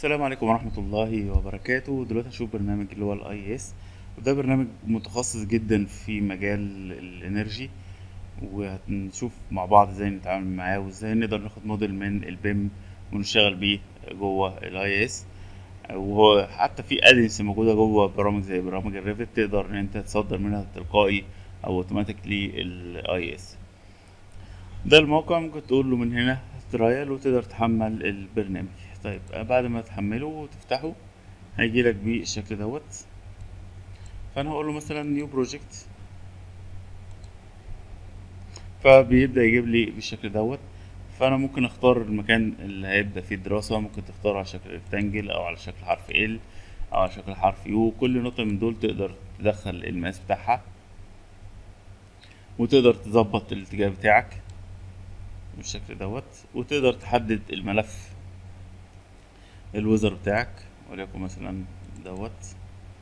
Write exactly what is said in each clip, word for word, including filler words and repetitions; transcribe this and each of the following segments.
السلام عليكم ورحمة الله وبركاته. دلوقتي هنشوف برنامج اللي هو الاي اس، وده برنامج متخصص جدا في مجال الانرجي، وهنشوف مع بعض ازاي نتعامل معاه وازاي نقدر ناخد موديل من البيم ونشتغل بيه جوه الاي اس. وهو حتى في ادنس موجودة جوه برامج زي برامج الريفت، تقدر ان انت تصدر منها تلقائي او اوتوماتيكلي الاي اس. ده الموقع ممكن تقول له من هنا ترايل وتقدر تحمل البرنامج. طيب بعد ما تحمله وتفتحه هيجي لك بالشكل دوت. فانا هقول له مثلا نيو بروجكت، فبيبدا يجيب لي بالشكل دوت. فانا ممكن اختار المكان اللي هيبدا فيه الدراسه، ممكن تختاره على شكل ريكتانجل او على شكل حرف ال او على شكل حرف يو. كل نقطه من دول تقدر تدخل المقاس بتاعها وتقدر تظبط الاتجاه بتاعك بالشكل دوت، وتقدر تحدد الملف الويزر بتاعك، وليكن مثلا دوت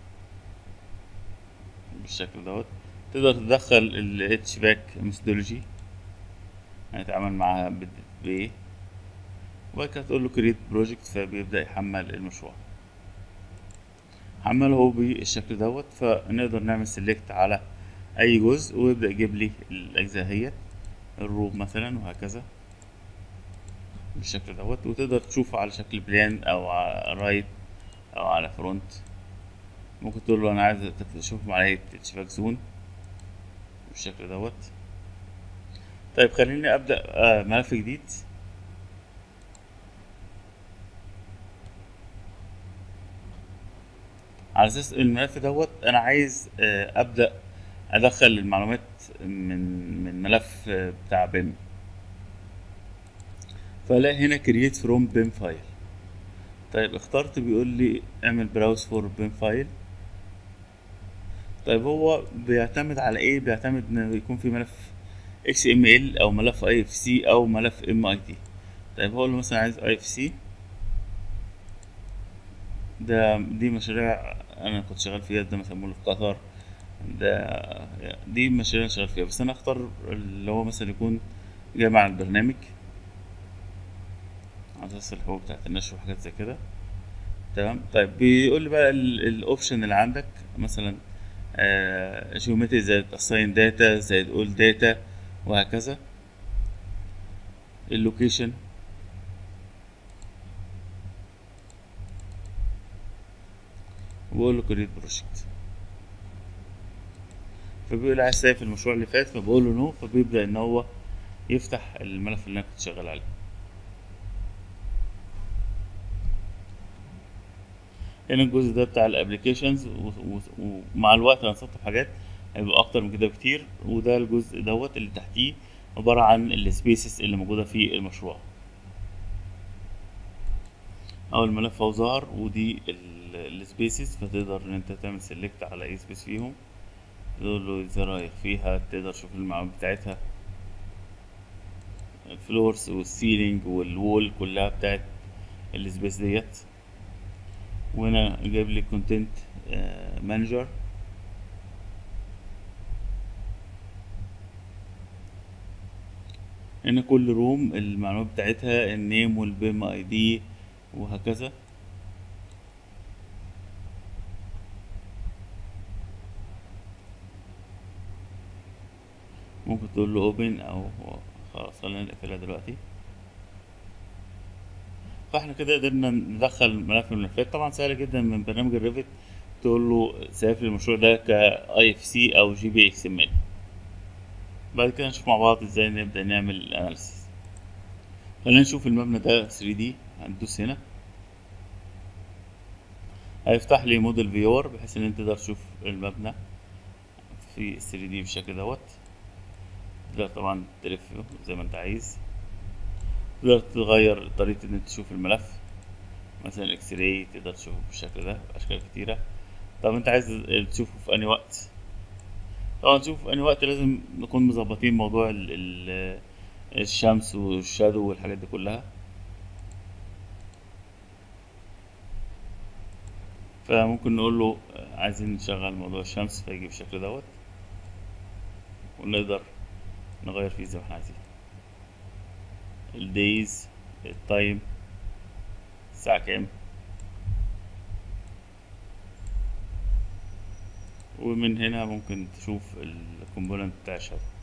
بالشكل دوت. تقدر تدخل الاتش باك ميثودولوجي هنتعامل معاها بايه، وبعد كده تقول له كريت بروجكت فبيبدأ يحمل المشروع. حمله هو بالشكل دوت، فنقدر نعمل سيلكت على اي جزء ويبدأ يجيب لي الاجزاء هي الروب مثلا وهكذا بالشكل دوت. وتقدر تشوفه على شكل بلان او على رايت او على فرونت. ممكن تقول له انا عايز تشوفهم على اتش باك زون بالشكل دوت. طيب خليني ابدأ آه، ملف جديد. على اساس الملف دوت انا عايز آه، ابدا ادخل المعلومات من من ملف آه، بتاع بيم. فلاقي هنا create from bim file. طيب اخترت بيقول لي اعمل براوز فور بيم فايل. طيب هو بيعتمد على ايه؟ بيعتمد ان يكون في ملف اكس ام ال او ملف اي اف سي او ملف ام اي تي. طيب هقول له مثلا عايز اي اف سي. ده دي مشاريع انا كنت شغال فيها، ده مثلا مول في قطر. ده دي مشاريع أنا شغال فيها، بس انا اختار اللي هو مثلا يكون جاي مع البرنامج على اساس الحقوق بتاعت النشر وحاجات زي كده. تمام. طيب بيقول لي بقى الاوبشن اللي عندك مثلا جيومتري زائد assign داتا زائد all داتا وهكذا. اللوكيشن وبقول له create project. فبيقول لي عايز في المشروع اللي فات، فبقول له نو، فبيبدأ ان هو يفتح الملف اللي انا كنت شغال عليه. هنا الجزء ده بتاع الابليكيشنز، ومع الوقت انا هسطب حاجات هيبقى اكتر من كده بكتير. وده الجزء دوت اللي تحتيه عبارة عن السبيسز اللي موجودة في المشروع. اول ملف اهو ظهر، ودي السبيسز، فتقدر ان انت تعمل سيلكت على اي سبيس فيهم، تقول له اذا رايح فيها تقدر تشوف المعلومات بتاعتها، الفلورس والسيلينج والوول كلها بتاعت السبيس ديت. وهنا جايب لي كونتنت مانجر. هنا كل روم المعلومات بتاعتها النيم والبيم اي دي وهكذا. ممكن تقول له اوبن او خلاص خلينا نقفلها دلوقتي. فاحنا كده قدرنا ندخل ملف من الملفات. طبعا سهل جدا من برنامج الريفت، تقول له سيف لي المشروع ده ك اي اف سي او جي بي اكس ام ال. بعد كده نشوف مع بعض ازاي نبدأ نعمل اناليسيس. خلينا نشوف المبنى ده ثري دي. هندوس هنا هيفتح لي موديل فيور بحيث ان انت تقدر تشوف المبنى في ثري دي بالشكل دوت. تقدر طبعا تلفه زي ما انت عايز، تقدر تغير طريقة ان انت تشوف الملف، مثلا الاكس راي تقدر تشوفه بالشكل ده باشكال كتيرة. طب انت عايز تشوفه في انهي وقت؟ طبعا تشوفه في انهي وقت لازم نكون مظبطين موضوع ال ال الشمس والشادو والحاجات دي كلها. فممكن نقول له عايزين نشغل موضوع الشمس فيجي بالشكل دوت، ونقدر نغير فيه زي ما احنا عايزين. الدايز، التايم، الساعة كام. ومن هنا ممكن تشوف الكومبوننت بتاع الشبكة.